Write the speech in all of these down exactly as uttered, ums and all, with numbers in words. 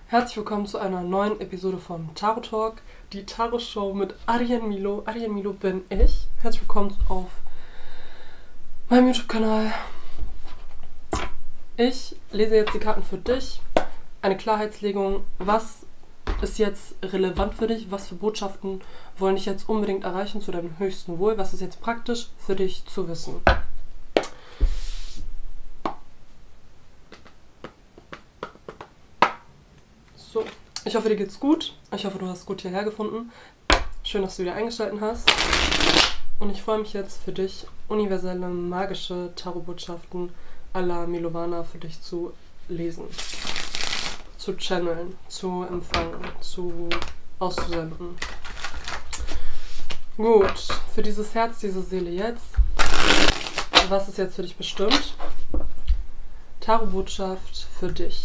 Herzlich willkommen zu einer neuen Episode von Tarot Talk, die Tarot Show mit Arjen Milo. Arjen Milo bin ich. Herzlich willkommen auf meinem YouTube-Kanal. Ich lese jetzt die Karten für dich. Eine Klarheitslegung. Was ist jetzt relevant für dich? Was für Botschaften wollen dich jetzt unbedingt erreichen zu deinem höchsten Wohl? Was ist jetzt praktisch für dich zu wissen? So, ich hoffe, dir geht's gut. Ich hoffe, du hast gut hierher gefunden. Schön, dass du wieder eingeschaltet hast. Und ich freue mich jetzt für dich, universelle, magische Tarotbotschaften à la Milovana für dich zu lesen, zu channeln, zu empfangen, zu auszusenden. Gut, für dieses Herz, diese Seele jetzt. Was ist jetzt für dich bestimmt? Tarotbotschaft für dich.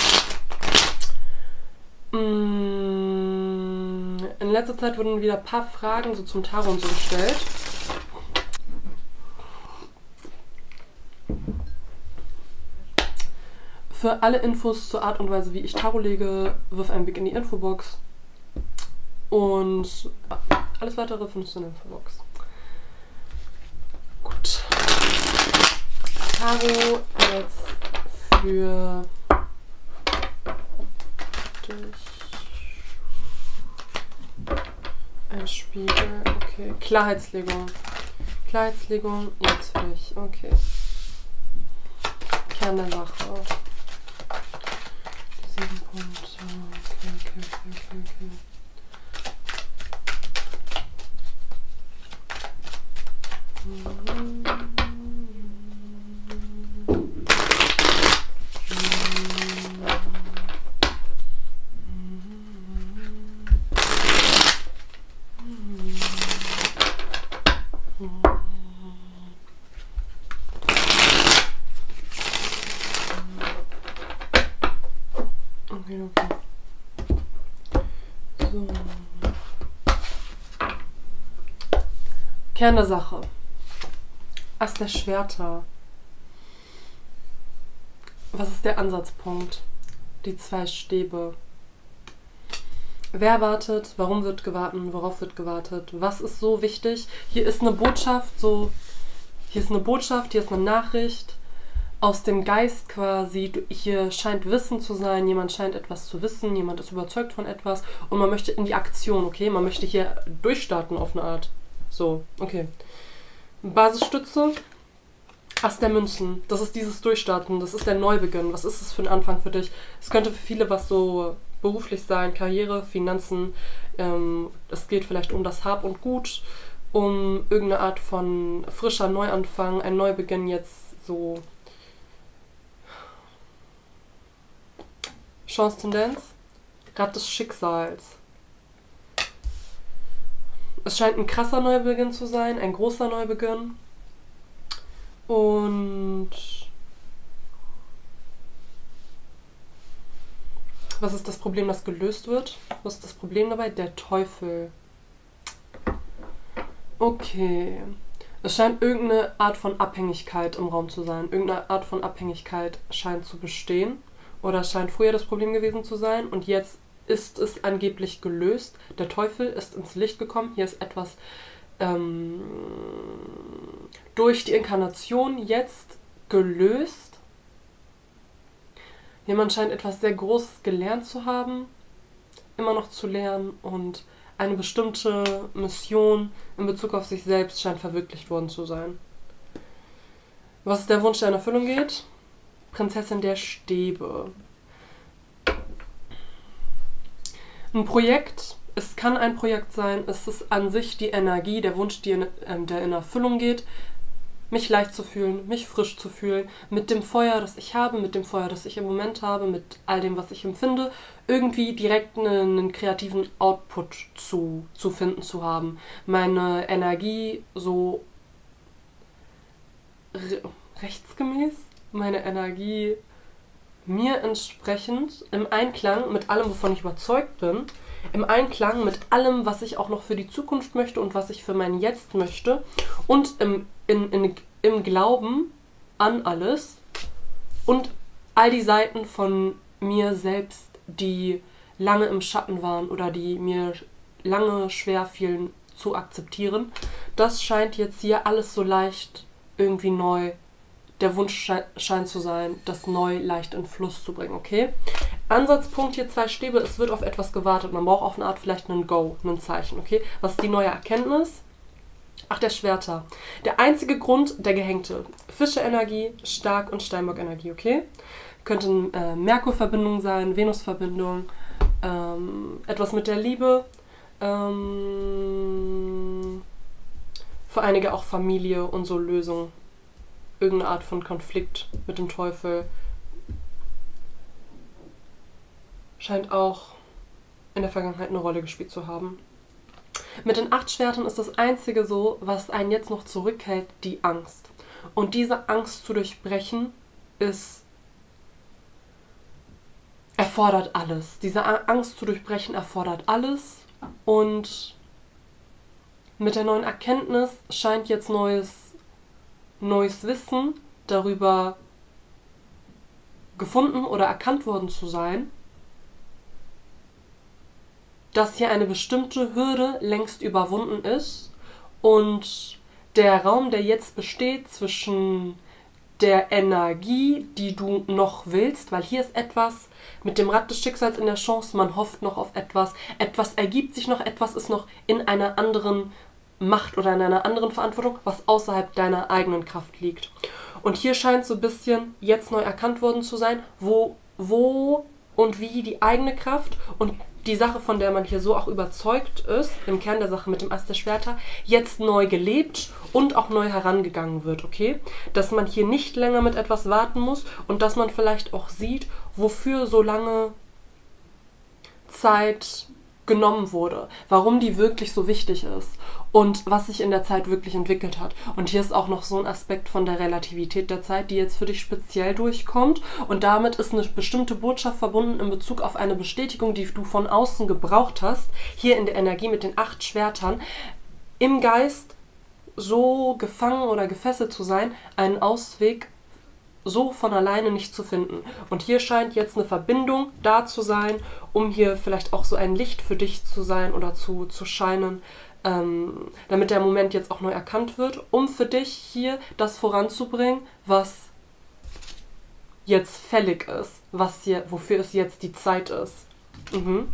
In letzter Zeit wurden wieder ein paar Fragen so zum Tarot und so gestellt. Für alle Infos zur Art und Weise, wie ich Tarot lege, wirf einen Blick in die Infobox. Und alles weitere findest du in der Infobox. Gut. Tarot jetzt für ein Spiegel, okay. Klarheitslegung. Klarheitslegung jetzt für dich, okay. Kern der Sache. Die sieben Punkte, okay, okay, okay, okay, okay. Mhm. Okay, okay. So. Kern der Sache. Ass der Schwerter. Was ist der Ansatzpunkt? Die zwei Stäbe. Wer wartet? Warum wird gewartet? Worauf wird gewartet? Was ist so wichtig? Hier ist eine Botschaft, so. Hier ist eine Botschaft, hier ist eine Nachricht. Aus dem Geist quasi, hier scheint Wissen zu sein, jemand scheint etwas zu wissen, jemand ist überzeugt von etwas und man möchte in die Aktion, okay? Man möchte hier durchstarten auf eine Art. So, okay. Basisstütze, Ass der Münzen, das ist dieses Durchstarten, das ist der Neubeginn. Was ist es für ein Anfang für dich? Es könnte für viele was so beruflich sein, Karriere, Finanzen, ähm, es geht vielleicht um das Hab und Gut, um irgendeine Art von frischer Neuanfang, ein Neubeginn jetzt so. Chance-Tendenz, Rad des Schicksals. Es scheint ein krasser Neubeginn zu sein, ein großer Neubeginn. Und was ist das Problem, das gelöst wird? Was ist das Problem dabei? Der Teufel. Okay. Es scheint irgendeine Art von Abhängigkeit im Raum zu sein. Irgendeine Art von Abhängigkeit scheint zu bestehen. Oder es scheint früher das Problem gewesen zu sein und jetzt ist es angeblich gelöst. Der Teufel ist ins Licht gekommen. Hier ist etwas ähm, durch die Inkarnation jetzt gelöst. Jemand scheint etwas sehr Großes gelernt zu haben, immer noch zu lernen und eine bestimmte Mission in Bezug auf sich selbst scheint verwirklicht worden zu sein. Was ist der Wunsch, der in Erfüllung geht? Prinzessin der Stäbe. Ein Projekt, es kann ein Projekt sein, es ist an sich die Energie, der Wunsch, die in, äh, der in Erfüllung geht, mich leicht zu fühlen, mich frisch zu fühlen, mit dem Feuer, das ich habe, mit dem Feuer, das ich im Moment habe, mit all dem, was ich empfinde, irgendwie direkt einen, einen kreativen Output zu, zu finden zu haben. Meine Energie so re rechtsgemäß, meine Energie mir entsprechend, im Einklang mit allem, wovon ich überzeugt bin, im Einklang mit allem, was ich auch noch für die Zukunft möchte und was ich für mein Jetzt möchte und im, in, in, im Glauben an alles und all die Seiten von mir selbst, die lange im Schatten waren oder die mir lange schwer fielen zu akzeptieren. Das scheint jetzt hier alles so leicht irgendwie neu, der Wunsch sche scheint zu sein, das neu leicht in Fluss zu bringen, okay? Ansatzpunkt hier zwei Stäbe, es wird auf etwas gewartet. Man braucht auf eine Art vielleicht einen Go, ein Zeichen, okay? Was ist die neue Erkenntnis? Ach, der Schwerter. Der einzige Grund, der Gehängte. Fische-Energie, Stark- und Steinbock-Energie, okay? Könnten äh, Merkur-Verbindung sein, Venus-Verbindung, ähm, etwas mit der Liebe, ähm, für einige auch Familie und so Lösung. Irgendeine Art von Konflikt mit dem Teufel. Scheint auch in der Vergangenheit eine Rolle gespielt zu haben. Mit den acht Schwertern ist das Einzige so, was einen jetzt noch zurückhält, die Angst. Und diese Angst zu durchbrechen, ist erfordert alles. Diese Angst zu durchbrechen erfordert alles. Und mit der neuen Erkenntnis scheint jetzt neues, neues Wissen darüber gefunden oder erkannt worden zu sein, dass hier eine bestimmte Hürde längst überwunden ist und der Raum, der jetzt besteht zwischen der Energie, die du noch willst, weil hier ist etwas mit dem Rad des Schicksals in der Chance, man hofft noch auf etwas, etwas ergibt sich noch, etwas ist noch in einer anderen Macht oder in einer anderen Verantwortung, was außerhalb deiner eigenen Kraft liegt. Und hier scheint so ein bisschen jetzt neu erkannt worden zu sein, wo, wo und wie die eigene Kraft und die Sache, von der man hier so auch überzeugt ist, im Kern der Sache mit dem Ast der Schwerter, jetzt neu gelebt und auch neu herangegangen wird, okay? Dass man hier nicht länger mit etwas warten muss und dass man vielleicht auch sieht, wofür so lange Zeit genommen wurde, warum die wirklich so wichtig ist und was sich in der Zeit wirklich entwickelt hat. Und hier ist auch noch so ein Aspekt von der Relativität der Zeit, die jetzt für dich speziell durchkommt und damit ist eine bestimmte Botschaft verbunden in Bezug auf eine Bestätigung, die du von außen gebraucht hast, hier in der Energie mit den acht Schwertern, im Geist so gefangen oder gefesselt zu sein, einen Ausweg so von alleine nicht zu finden. Und hier scheint jetzt eine Verbindung da zu sein, um hier vielleicht auch so ein Licht für dich zu sein oder zu, zu scheinen, ähm, damit der Moment jetzt auch neu erkannt wird, um für dich hier das voranzubringen, was jetzt fällig ist, was hier, wofür es jetzt die Zeit ist. Mhm.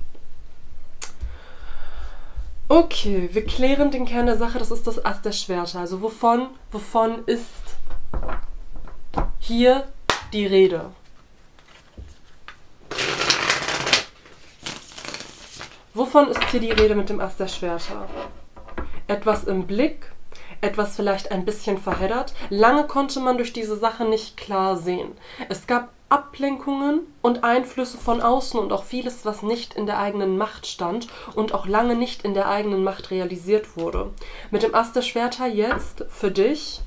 Okay, wir klären den Kern der Sache, das ist das Ast der Schwerter. Also wovon, wovon ist hier die Rede? Wovon ist hier die Rede mit dem Ast der Schwerter? Etwas im Blick, etwas vielleicht ein bisschen verheddert. Lange konnte man durch diese Sache nicht klar sehen. Es gab Ablenkungen und Einflüsse von außen und auch vieles, was nicht in der eigenen Macht stand und auch lange nicht in der eigenen Macht realisiert wurde. Mit dem Ast der Schwerter jetzt für dich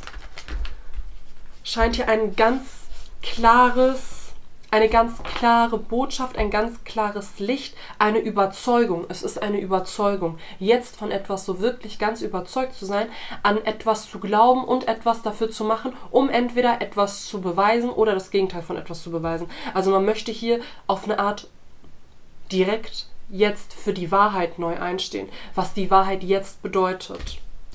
scheint hier ein ganz klares, eine ganz klare Botschaft, ein ganz klares Licht, eine Überzeugung. Es ist eine Überzeugung, jetzt von etwas so wirklich ganz überzeugt zu sein, an etwas zu glauben und etwas dafür zu machen, um entweder etwas zu beweisen oder das Gegenteil von etwas zu beweisen. Also man möchte hier auf eine Art direkt jetzt für die Wahrheit neu einstehen, was die Wahrheit jetzt bedeutet.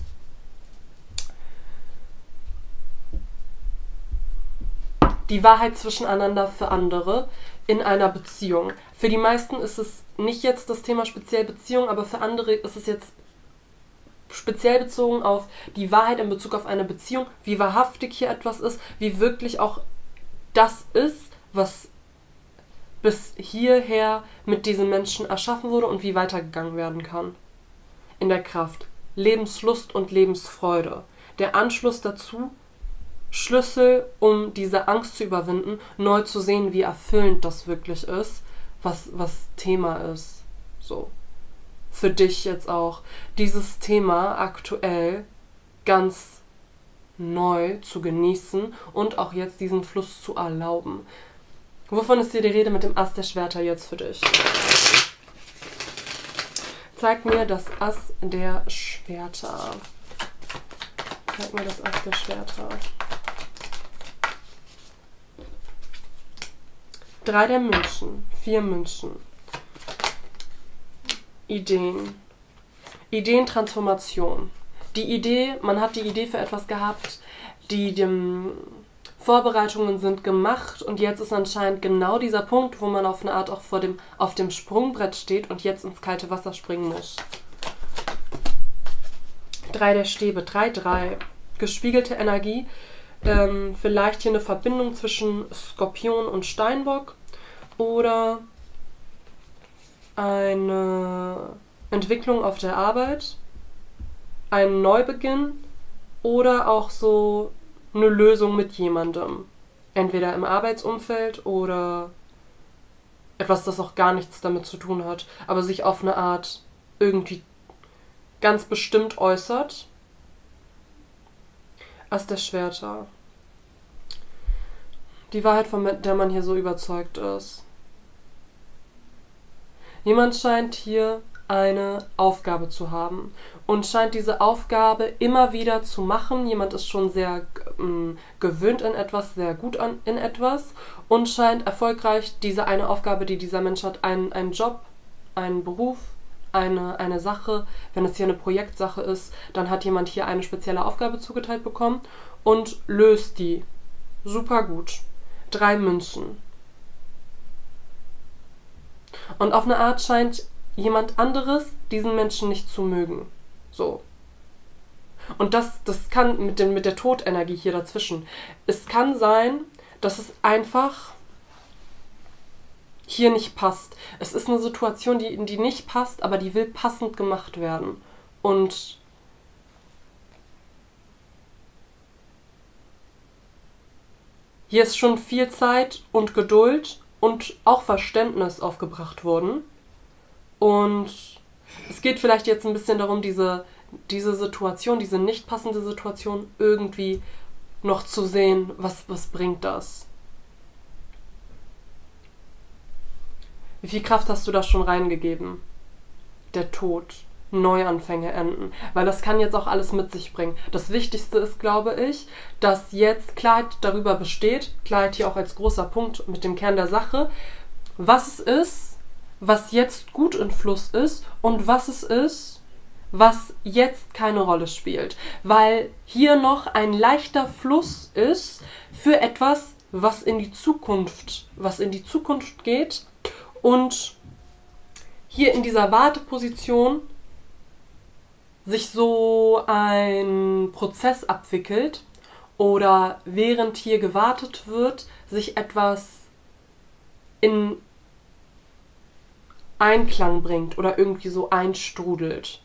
Die Wahrheit zwischeneinander für andere in einer Beziehung. Für die meisten ist es nicht jetzt das Thema speziell Beziehung, aber für andere ist es jetzt speziell bezogen auf die Wahrheit in Bezug auf eine Beziehung, wie wahrhaftig hier etwas ist, wie wirklich auch das ist, was bis hierher mit diesen Menschen erschaffen wurde und wie weitergegangen werden kann. In der Kraft. Lebenslust und Lebensfreude. Der Anschluss dazu, Schlüssel, um diese Angst zu überwinden, neu zu sehen, wie erfüllend das wirklich ist, was, was Thema ist. So. Für dich jetzt auch. Dieses Thema aktuell ganz neu zu genießen und auch jetzt diesen Fluss zu erlauben. Wovon ist hier die Rede mit dem Ast der Schwerter jetzt für dich? Zeig mir das Ass der Schwerter. Zeig mir das Ass der Schwerter. Drei der Münzen. Vier Münzen. Ideen. Ideentransformation. Die Idee, man hat die Idee für etwas gehabt, die dem Vorbereitungen sind gemacht und jetzt ist anscheinend genau dieser Punkt, wo man auf eine Art auch vor dem, auf dem Sprungbrett steht und jetzt ins kalte Wasser springen muss. Drei der Stäbe. Drei, drei. Gespiegelte Energie. Ähm, vielleicht hier eine Verbindung zwischen Skorpion und Steinbock oder eine Entwicklung auf der Arbeit, ein Neubeginn oder auch so eine Lösung mit jemandem. Entweder im Arbeitsumfeld oder etwas, das auch gar nichts damit zu tun hat, aber sich auf eine Art irgendwie ganz bestimmt äußert. Ass der Schwerter. Die Wahrheit, von der man hier so überzeugt ist. Jemand scheint hier eine Aufgabe zu haben und scheint diese Aufgabe immer wieder zu machen. Jemand ist schon sehr ähm, gewöhnt in etwas, sehr gut an, in etwas und scheint erfolgreich diese eine Aufgabe, die dieser Mensch hat, einen, einen Job, einen Beruf, eine, eine Sache. Wenn es hier eine Projektsache ist, dann hat jemand hier eine spezielle Aufgabe zugeteilt bekommen und löst die. Super gut. Drei Münzen. Und auf eine Art scheint jemand anderes diesen Menschen nicht zu mögen. So. Und das, das kann mit, den, mit der Todenergie hier dazwischen. Es kann sein, dass es einfach hier nicht passt. Es ist eine Situation, die, die nicht passt, aber die will passend gemacht werden. Und hier ist schon viel Zeit und Geduld und auch Verständnis aufgebracht worden. Und es geht vielleicht jetzt ein bisschen darum, diese, diese Situation, diese nicht passende Situation irgendwie noch zu sehen, was, was bringt das? Wie viel Kraft hast du da schon reingegeben? Der Tod, Neuanfänge enden, weil das kann jetzt auch alles mit sich bringen. Das Wichtigste ist, glaube ich, dass jetzt Klarheit darüber besteht, Klarheit hier auch als großer Punkt mit dem Kern der Sache, was es ist, was jetzt gut in Fluss ist und was es ist, was jetzt keine Rolle spielt. Weil hier noch ein leichter Fluss ist für etwas, was in die Zukunft, was in die Zukunft geht und hier in dieser Warteposition sich so ein Prozess abwickelt oder während hier gewartet wird, sich etwas in Einklang bringt oder irgendwie so einstrudelt.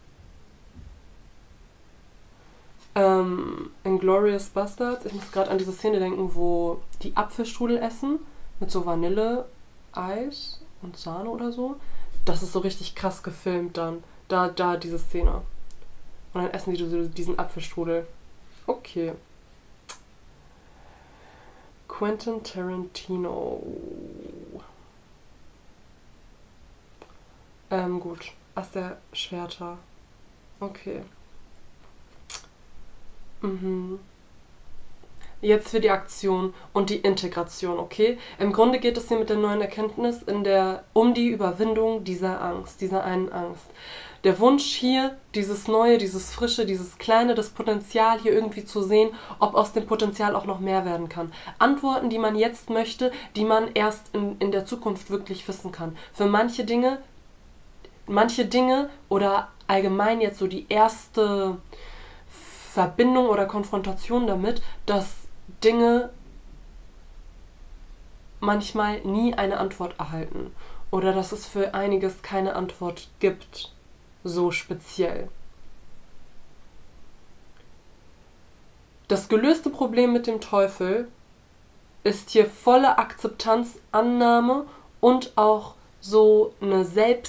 Ähm, Inglourious Basterds, ich muss gerade an diese Szene denken, wo die Apfelstrudel essen mit so Vanille, Eis und Sahne oder so. Das ist so richtig krass gefilmt dann. Da, da diese Szene. Und dann essen die so diesen Apfelstrudel. Okay. Quentin Tarantino. Ähm, gut. Ass der Schwerter. Okay. Mhm. Jetzt für die Aktion und die Integration, okay? Im Grunde geht es hier mit der neuen Erkenntnis in der, um die Überwindung dieser Angst, dieser einen Angst. Der Wunsch hier, dieses Neue, dieses Frische, dieses Kleine, das Potenzial hier irgendwie zu sehen, ob aus dem Potenzial auch noch mehr werden kann. Antworten, die man jetzt möchte, die man erst in, in der Zukunft wirklich wissen kann. Für manche Dinge, manche Dinge oder allgemein jetzt so die erste Verbindung oder Konfrontation damit, dass Dinge manchmal nie eine Antwort erhalten oder dass es für einiges keine Antwort gibt, so speziell. Das gelöste Problem mit dem Teufel ist hier volle Akzeptanz, Annahme und auch so eine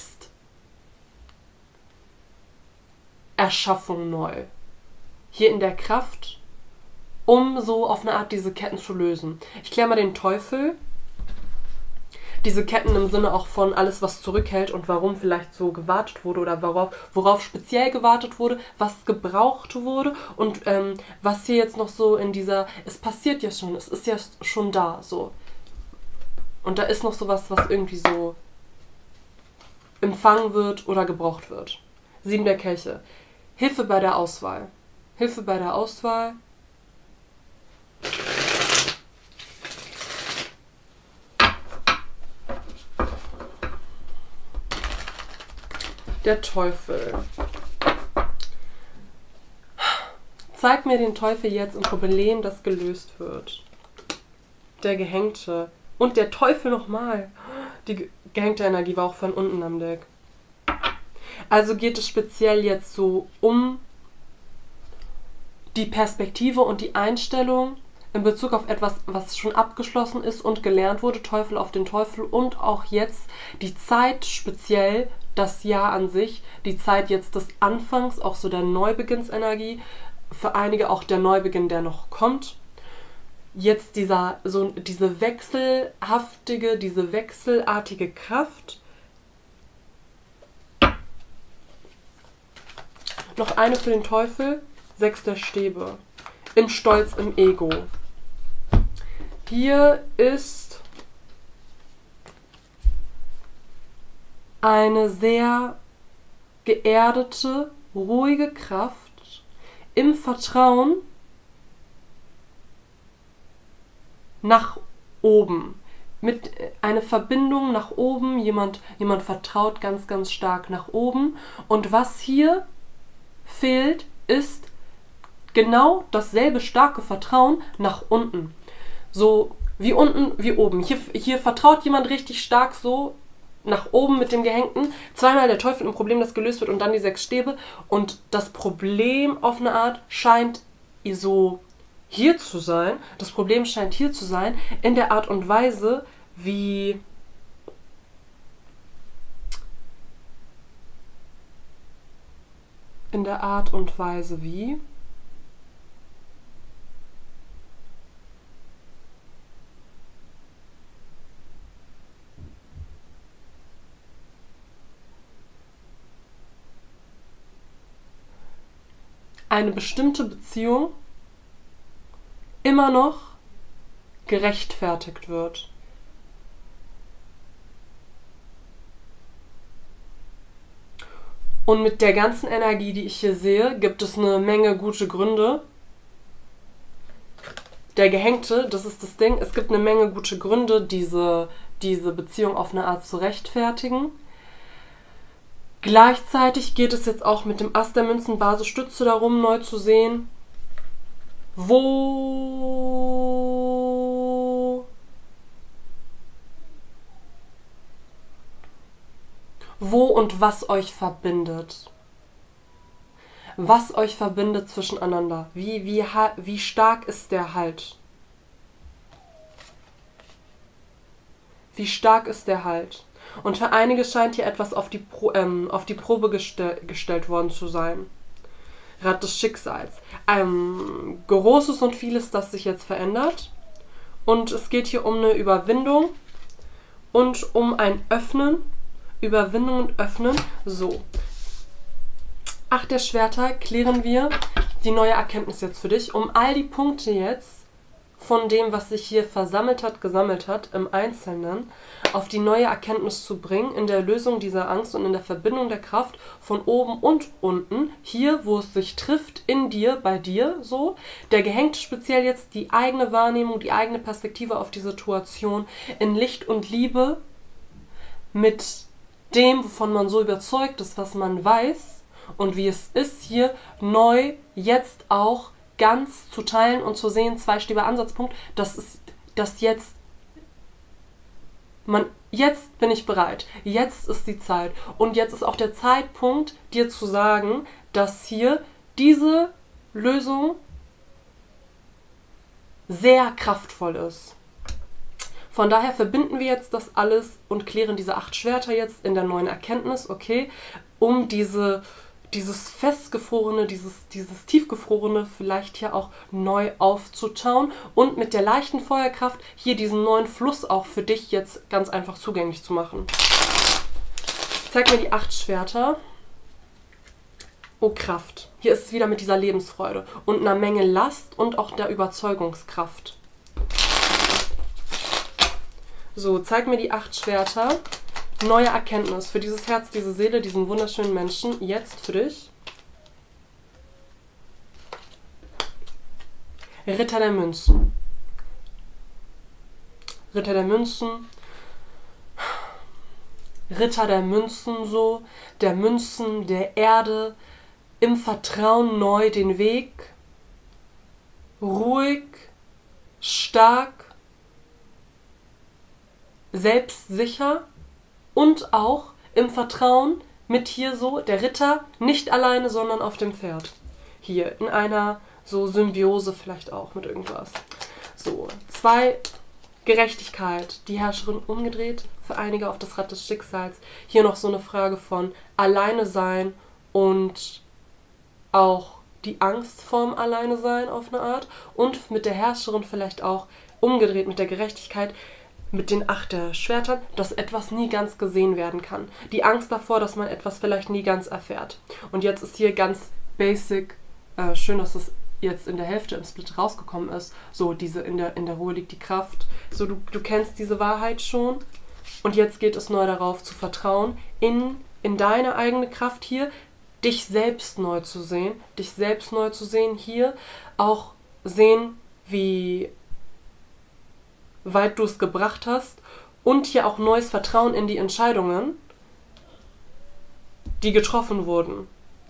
Selbsterschaffung neu. Hier in der Kraft, um so auf eine Art diese Ketten zu lösen. Ich kläre mal den Teufel. Diese Ketten im Sinne auch von alles, was zurückhält und warum vielleicht so gewartet wurde oder worauf, worauf speziell gewartet wurde, was gebraucht wurde und ähm, was hier jetzt noch so in dieser, es passiert ja schon, es ist ja schon da, so. Und da ist noch sowas, was irgendwie so empfangen wird oder gebraucht wird. Sieben der Kelche. Hilfe bei der Auswahl. Hilfe bei der Auswahl. Der Teufel. Zeig mir den Teufel jetzt ein Problem, das gelöst wird. Der Gehängte. Und der Teufel nochmal. Die gehängte Energie war auch von unten am Deck. Also geht es speziell jetzt so um die Perspektive und die Einstellung in Bezug auf etwas, was schon abgeschlossen ist und gelernt wurde. Teufel auf den Teufel. Und auch jetzt die Zeit speziell, das Jahr an sich, die Zeit jetzt des Anfangs, auch so der Neubeginnsenergie, für einige auch der Neubeginn, der noch kommt. Jetzt dieser, so diese wechselhaftige, diese wechselartige Kraft. Noch eine für den Teufel, sechs der Stäbe. Im Stolz, im Ego. Hier ist eine sehr geerdete, ruhige Kraft im Vertrauen nach oben. Mit einer Verbindung nach oben. Jemand, jemand vertraut ganz, ganz stark nach oben. Und was hier fehlt, ist genau dasselbe starke Vertrauen nach unten. So wie unten, wie oben. Hier, hier vertraut jemand richtig stark so nach oben mit dem Gehängten. Zweimal der Teufel, ein Problem, das gelöst wird, und dann die sechs Stäbe. Und das Problem auf eine Art scheint so hier zu sein. Das Problem scheint hier zu sein, in der Art und Weise, wie in der Art und Weise, wie eine bestimmte Beziehung immer noch gerechtfertigt wird. Und mit der ganzen Energie, die ich hier sehe, gibt es eine Menge gute Gründe. Der Gehängte, das ist das Ding, es gibt eine Menge gute Gründe, diese, diese Beziehung auf eine Art zu rechtfertigen. Gleichzeitig geht es jetzt auch mit dem Ass der Münzen, Basis, Stütze darum, neu zu sehen, wo wo und was euch verbindet. Was euch verbindet zwischeneinander. Wie, wie, wie stark ist der Halt? Wie stark ist der Halt? Und für einige scheint hier etwas auf die, Pro, ähm, auf die Probe gestell, gestellt worden zu sein. Rad des Schicksals. Ähm, Großes und vieles, das sich jetzt verändert. Und es geht hier um eine Überwindung und um ein Öffnen. Überwindung und Öffnen. So. Acht der Schwerter klären wir die neue Erkenntnis jetzt für dich, um all die Punkte jetzt von dem, was sich hier versammelt hat, gesammelt hat, im Einzelnen, auf die neue Erkenntnis zu bringen, in der Lösung dieser Angst und in der Verbindung der Kraft von oben und unten, hier, wo es sich trifft, in dir, bei dir, so. Der Gehängte speziell jetzt die eigene Wahrnehmung, die eigene Perspektive auf die Situation in Licht und Liebe mit dem, wovon man so überzeugt ist, was man weiß und wie es ist, hier neu jetzt auch ganz zu teilen und zu sehen, zweistäbiger Ansatzpunkt, das ist das jetzt, man, jetzt bin ich bereit, jetzt ist die Zeit und jetzt ist auch der Zeitpunkt, dir zu sagen, dass hier diese Lösung sehr kraftvoll ist. Von daher verbinden wir jetzt das alles und klären diese acht Schwerter jetzt in der neuen Erkenntnis, okay, um diese dieses festgefrorene, dieses, dieses tiefgefrorene vielleicht hier auch neu aufzutauen und mit der leichten Feuerkraft hier diesen neuen Fluss auch für dich jetzt ganz einfach zugänglich zu machen. Zeig mir die acht Schwerter. Oh, Kraft. Hier ist es wieder mit dieser Lebensfreude und einer Menge Last und auch der Überzeugungskraft. So, zeig mir die acht Schwerter. Neue Erkenntnis für dieses Herz, diese Seele, diesen wunderschönen Menschen. Jetzt für dich. Ritter der Münzen. Ritter der Münzen. Ritter der Münzen so. Der Münzen, der Erde. Im Vertrauen neu den Weg. Ruhig. Stark. Selbstsicher. Und auch im Vertrauen mit hier so, der Ritter, nicht alleine, sondern auf dem Pferd. Hier, in einer so Symbiose vielleicht auch mit irgendwas. So, zwei, Gerechtigkeit, die Herrscherin umgedreht, für einige auf das Rad des Schicksals. Hier noch so eine Frage von alleine sein und auch die Angst vorm Alleine sein auf eine Art. Und mit der Herrscherin vielleicht auch umgedreht mit der Gerechtigkeit, mit den acht der Schwertern, dass etwas nie ganz gesehen werden kann. Die Angst davor, dass man etwas vielleicht nie ganz erfährt. Und jetzt ist hier ganz basic, äh, schön, dass es jetzt in der Hälfte im Split rausgekommen ist, so diese in der, in der Ruhe liegt die Kraft. So, du, du kennst diese Wahrheit schon und jetzt geht es neu darauf zu vertrauen, in, in deine eigene Kraft hier, dich selbst neu zu sehen, dich selbst neu zu sehen hier, auch sehen, wie weit du es gebracht hast und hier auch neues Vertrauen in die Entscheidungen, die getroffen wurden.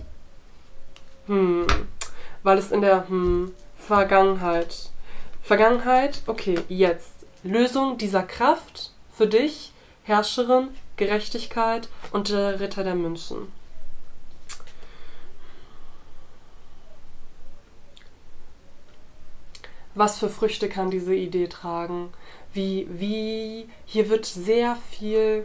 Hm, weil es in der hm, Vergangenheit, Vergangenheit, okay, jetzt, Lösung dieser Kraft für dich, Herrscherin, Gerechtigkeit und der Ritter der Münzen. Was für Früchte kann diese Idee tragen? Wie, wie, hier wird sehr viel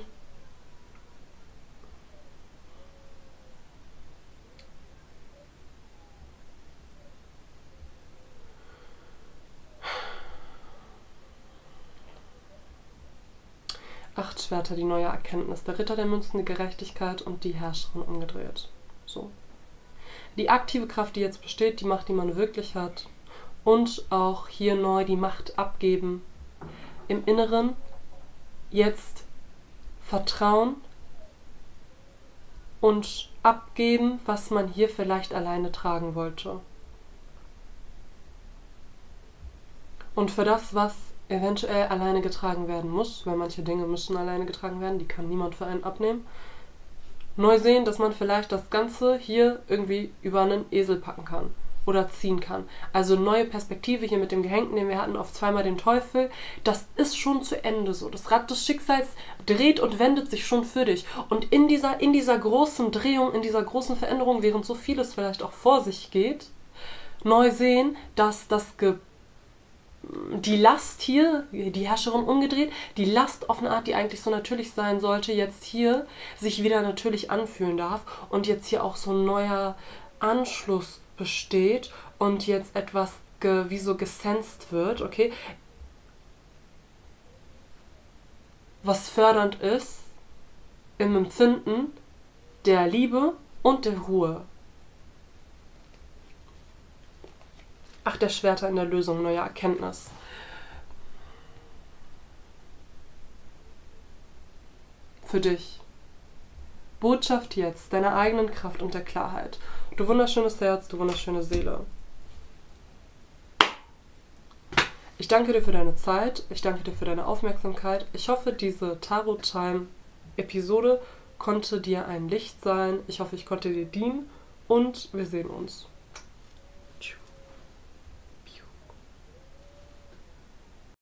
Acht Schwerter, die neue Erkenntnis. Der Ritter der Münzen, die Gerechtigkeit und die Herrscherin umgedreht. So. Die aktive Kraft, die jetzt besteht, die Macht, die man wirklich hat. Und auch hier neu die Macht abgeben. Im Inneren jetzt Vertrauen und abgeben, was man hier vielleicht alleine tragen wollte. Und für das, was eventuell alleine getragen werden muss, weil manche Dinge müssen alleine getragen werden, die kann niemand für einen abnehmen, neu sehen, dass man vielleicht das Ganze hier irgendwie über einen Esel packen kann oder ziehen kann. Also neue Perspektive hier mit dem Gehängten, den wir hatten, auf zweimal den Teufel, das ist schon zu Ende so. Das Rad des Schicksals dreht und wendet sich schon für dich. Und in dieser, in dieser großen Drehung, in dieser großen Veränderung, während so vieles vielleicht auch vor sich geht, neu sehen, dass das Ge die Last hier, die Herrscherin umgedreht, die Last auf eine Art, die eigentlich so natürlich sein sollte, jetzt hier sich wieder natürlich anfühlen darf und jetzt hier auch so ein neuer Anschluss besteht und jetzt etwas ge, wie so gesensed wird, okay, was fördernd ist im Empfinden der Liebe und der Ruhe. Ach, der Schwerter in der Lösung, neue Erkenntnis. Für dich. Botschaft jetzt, deiner eigenen Kraft und der Klarheit. Du wunderschönes Herz, du wunderschöne Seele. Ich danke dir für deine Zeit, ich danke dir für deine Aufmerksamkeit. Ich hoffe, diese Tarot-Time-Episode konnte dir ein Licht sein. Ich hoffe, ich konnte dir dienen und wir sehen uns.